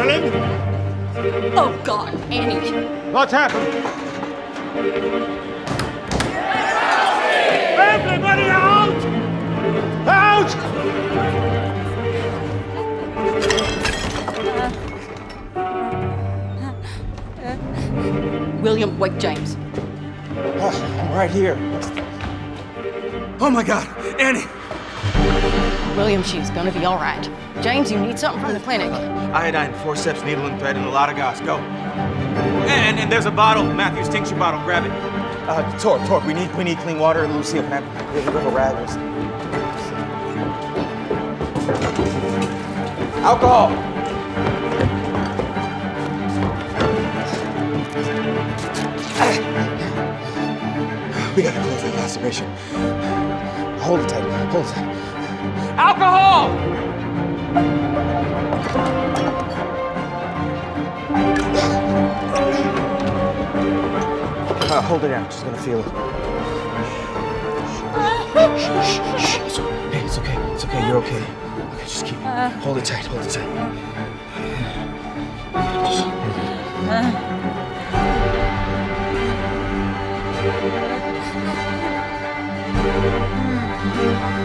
darling? Oh, God, Annie. What's happened? Everybody out! Out! William, wake James. Oh, I'm right here. Oh my God, Annie! William, she's gonna be all right. James, you need something from the clinic. Iodine, forceps, needle and thread, and a lot of gauze. Go. And there's a bottle, Matthew's tincture bottle. Grab it. Torque. We need clean water. Lucille, can I have a little rag or something? Alcohol. We gotta close that laceration. Hold it tight. Hold it tight. Alcohol! Hold it down. She's gonna feel it. Shh. Hey, it's okay. It's okay. You're okay. Okay, just keep. Hold it tight. Hold it tight. Just.